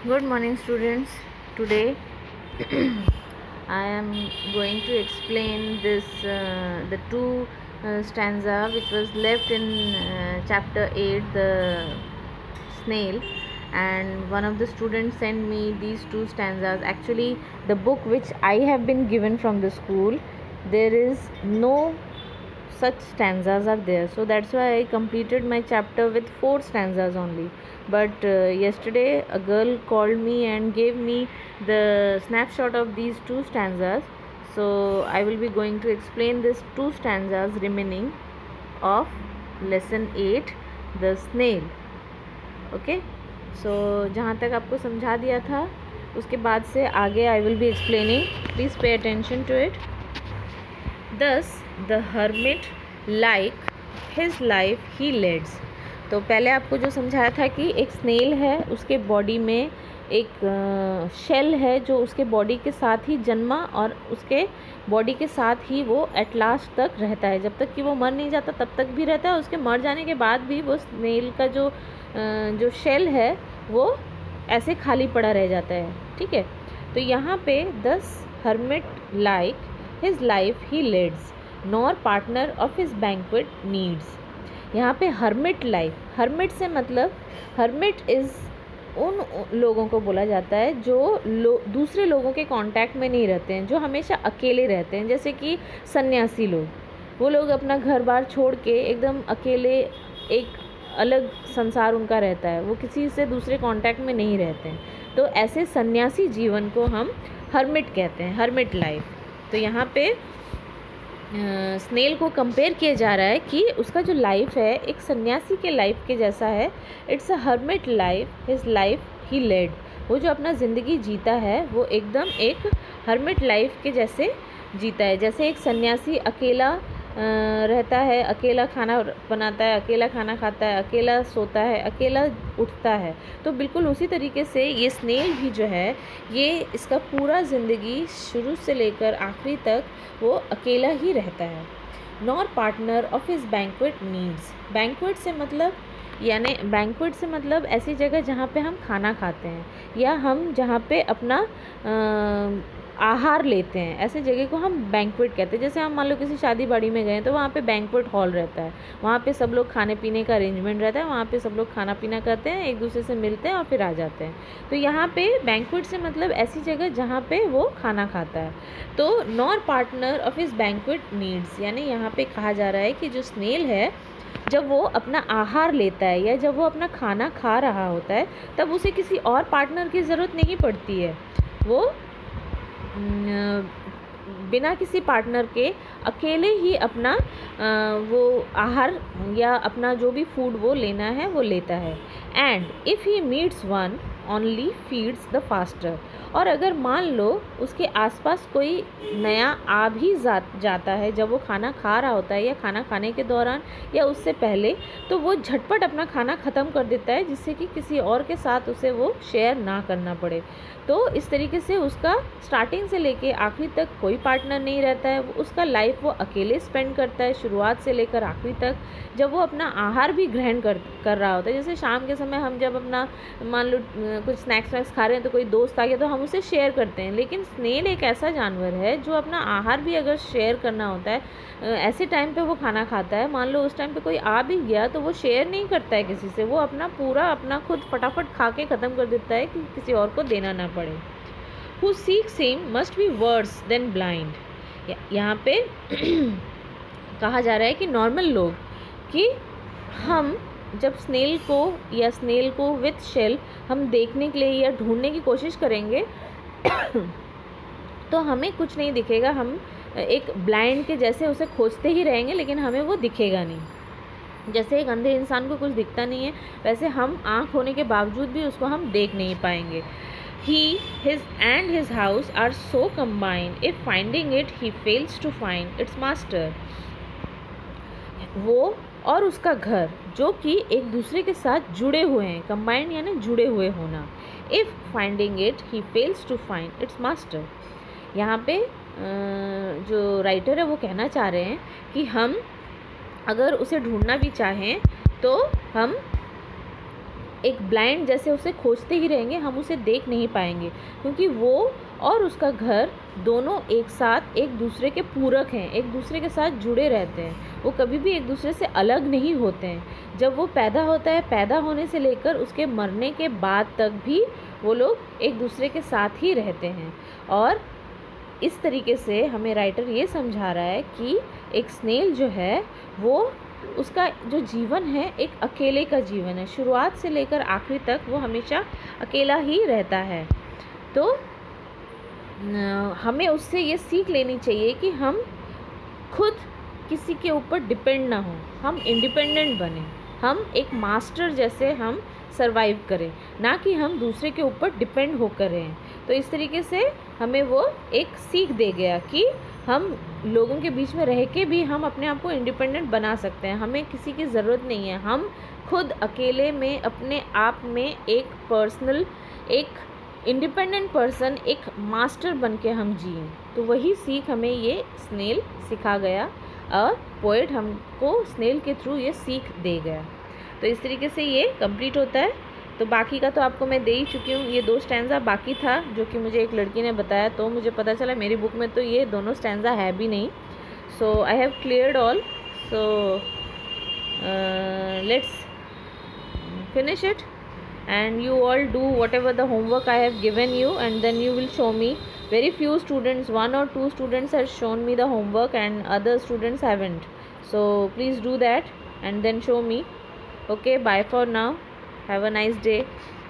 Good morning, students. Today I am going to explain the two stanza which was left in chapter 8, the snail, and one of the students sent me these two stanzas. Actually, the book which I have been given from the school, there is no such stanzas are there, so that's why I completed my chapter with 4 stanzas only. But yesterday a girl called me and gave me the snapshot of these two stanzas, so I will be going to explain these two stanzas remaining of lesson 8, the snail. Okay, so जहाँ तक आपको समझा दिया था उसके बाद से आगे I will be explaining. Please pay attention to it. Thus the hermit like his life he leads. तो पहले आपको जो समझाया था कि एक स्नेल है, उसके बॉडी में एक शेल है जो उसके बॉडी के साथ ही जन्मा और उसके बॉडी के साथ ही वो एट लास्ट तक रहता है, जब तक कि वो मर नहीं जाता तब तक भी रहता है। उसके मर जाने के बाद भी वो स्नेल का जो शेल है वो ऐसे खाली पड़ा रह जाता है। ठीक है, तो यहाँ पे दस hermit like his life he leads nor partner of his banquet needs. यहाँ पे hermit life, hermit से मतलब hermit is उन लोगों को बोला जाता है जो दूसरे लोगों के कांटेक्ट में नहीं रहते हैं, जो हमेशा अकेले रहते हैं। जैसे कि सन्यासी लोग, वो लोग अपना घर बार छोड़ के एकदम अकेले एक अलग संसार उनका रहता है, वो किसी से दूसरे कांटेक्ट में नहीं रहते हैं। तो ऐसे सन्यासी जीवन को हम हर्मिट कहते हैं, हर्मिट लाइफ। तो यहाँ पे स्नेल को कंपेयर किया जा रहा है कि उसका जो लाइफ है एक सन्यासी के लाइफ के जैसा है। It's a hermit life, his life he led. वो जो अपना ज़िंदगी जीता है वो एकदम एक हर्मिट लाइफ के जैसे जीता है। जैसे एक सन्यासी अकेला रहता है, अकेला खाना बनाता है, अकेला खाना खाता है, अकेला सोता है, अकेला उठता है, तो बिल्कुल उसी तरीके से ये स्नेल भी जो है ये इसका पूरा ज़िंदगी शुरू से लेकर आखिरी तक वो अकेला ही रहता है। Nor partner of his banquet needs. Banquet से मतलब यानी बैंक्वेट से मतलब ऐसी जगह जहाँ पे हम खाना खाते हैं या हम जहाँ पे अपना आहार लेते हैं, ऐसे जगह को हम बैंक्वेट कहते हैं। जैसे हम मान लो किसी शादी बाड़ी में गए तो वहाँ पे बैंक्वेट हॉल रहता है, वहाँ पे सब लोग खाने पीने का अरेंजमेंट रहता है, वहाँ पे सब लोग खाना पीना करते हैं, एक दूसरे से मिलते हैं और फिर आ जाते हैं। तो यहाँ पे बैंक्वेट से मतलब ऐसी जगह जहाँ पे वो खाना खाता है। तो nor partner of his banquet needs, यानी यहाँ पे कहा जा रहा है कि जो स्नेल है जब वो अपना आहार लेता है या जब वो अपना खाना खा रहा होता है तब उसे किसी और पार्टनर की ज़रूरत नहीं पड़ती है। वो बिना किसी पार्टनर के अकेले ही अपना वो आहार या अपना जो भी फूड वो लेना है वो लेता है। And if he meets one only feeds the faster. और अगर मान लो उसके आसपास कोई नया आ भी जाता है जब वो खाना खा रहा होता है या खाना खाने के दौरान या उससे पहले, तो वो झटपट अपना खाना ख़त्म कर देता है जिससे कि किसी और के साथ उसे वो शेयर ना करना पड़े। तो इस तरीके से उसका स्टार्टिंग से लेके आखिरी तक कोई पार्टनर नहीं रहता है, उसका लाइफ वो अकेले स्पेंड करता है शुरुआत से लेकर आखिरी तक। जब वो अपना आहार भी ग्रहण कर रहा होता है, जैसे शाम के समय हम जब अपना मान लो कुछ स्नैक्स वैक्स खा रहे हैं तो कोई दोस्त आ गया तो हम उसे शेयर करते हैं। लेकिन स्नेल एक ऐसा जानवर है जो अपना आहार भी अगर शेयर करना होता है, ऐसे टाइम पे वो खाना खाता है, मान लो उस टाइम पे कोई आ भी गया तो वो शेयर नहीं करता है किसी से, वो अपना खुद फटाफट खा के ख़त्म कर देता है कि किसी और को देना ना पड़े। Who seeks him must be worse than blind। यहाँ पे कहा जा रहा है कि नॉर्मल लोग कि हम जब स्नेल को या स्नेल को विथ शेल हम देखने के लिए या ढूंढने की कोशिश करेंगे तो हमें कुछ नहीं दिखेगा, हम एक ब्लाइंड के जैसे उसे खोजते ही रहेंगे लेकिन हमें वो दिखेगा नहीं। जैसे एक अंधे इंसान को कुछ दिखता नहीं है वैसे हम आँख होने के बावजूद भी उसको हम देख नहीं पाएंगे। his house are so combined, if finding it he fails to find its master। वो और उसका घर जो कि एक दूसरे के साथ जुड़े हुए हैं, कंबाइंड यानी जुड़े हुए होना। If finding it he fails to find its master. यहाँ पे जो राइटर है वो कहना चाह रहे हैं कि हम अगर उसे ढूंढना भी चाहें तो हम एक ब्लाइंड जैसे उसे खोजते ही रहेंगे, हम उसे देख नहीं पाएंगे, क्योंकि वो और उसका घर दोनों एक साथ एक दूसरे के पूरक हैं, एक दूसरे के साथ जुड़े रहते हैं, वो कभी भी एक दूसरे से अलग नहीं होते हैं। जब वो पैदा होता है, पैदा होने से लेकर उसके मरने के बाद तक भी वो लोग एक दूसरे के साथ ही रहते हैं। और इस तरीके से हमें राइटर ये समझा रहा है कि एक स्नेल जो है वो उसका जो जीवन है एक अकेले का जीवन है, शुरुआत से लेकर आखिरी तक वो हमेशा अकेला ही रहता है। तो हमें उससे ये सीख लेनी चाहिए कि हम खुद किसी के ऊपर डिपेंड ना हो, हम इंडिपेंडेंट बने, हम एक मास्टर जैसे हम सरवाइव करें, ना कि हम दूसरे के ऊपर डिपेंड होकर रहें। तो इस तरीके से हमें वो एक सीख दे गया कि हम लोगों के बीच में रह के भी हम अपने आप को इंडिपेंडेंट बना सकते हैं, हमें किसी की ज़रूरत नहीं है, हम खुद अकेले में अपने आप में एक पर्सनल, एक इंडिपेंडेंट पर्सन, एक मास्टर बन के हम जिएं। तो वही सीख हमें ये स्नेल सिखा गया और पोएट हमको स्नेल के थ्रू ये सीख दे गया। तो इस तरीके से ये कंप्लीट होता है। तो बाकी का तो आपको मैं दे ही चुकी हूँ, ये 2 स्टैंजा बाकी था जो कि मुझे एक लड़की ने बताया, तो मुझे पता चला मेरी बुक में तो ये दोनों स्टैंजा है भी नहीं। So I have cleared all, so let's finish it and you all do whatever the homework I have given you, and then you will show me. Very few students, 1 or 2 students have shown me the homework and other students haven't, so please do that and then show me. Okay, bye for now, have a nice day.